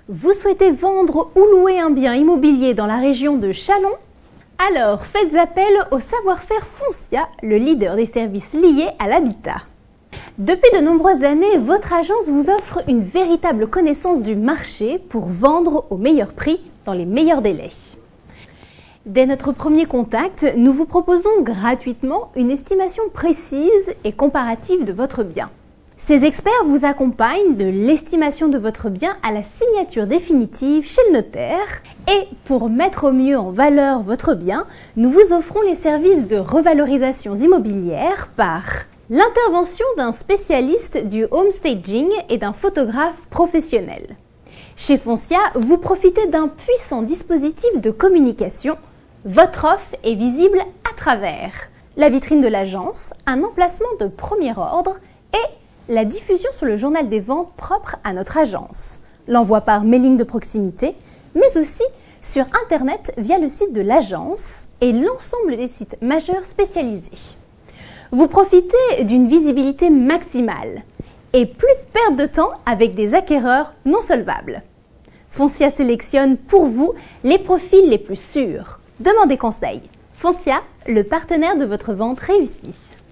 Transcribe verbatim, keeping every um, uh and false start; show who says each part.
Speaker 1: Vous souhaitez vendre ou louer un bien immobilier dans la région de Châlons? Alors faites appel au savoir-faire Foncia, le leader des services liés à l'habitat. Depuis de nombreuses années, votre agence vous offre une véritable connaissance du marché pour vendre au meilleur prix dans les meilleurs délais. Dès notre premier contact, nous vous proposons gratuitement une estimation précise et comparative de votre bien. Ces experts vous accompagnent de l'estimation de votre bien à la signature définitive chez le notaire. Et pour mettre au mieux en valeur votre bien, nous vous offrons les services de revalorisation immobilière par l'intervention d'un spécialiste du home staging et d'un photographe professionnel. Chez Foncia, vous profitez d'un puissant dispositif de communication. Votre offre est visible à travers la vitrine de l'agence, un emplacement de premier ordre et la diffusion sur le journal des ventes propre à notre agence, l'envoi par mailing de proximité, mais aussi sur Internet via le site de l'agence et l'ensemble des sites majeurs spécialisés. Vous profitez d'une visibilité maximale et plus de perte de temps avec des acquéreurs non solvables. Foncia sélectionne pour vous les profils les plus sûrs. Demandez conseil. Foncia, le partenaire de votre vente réussie.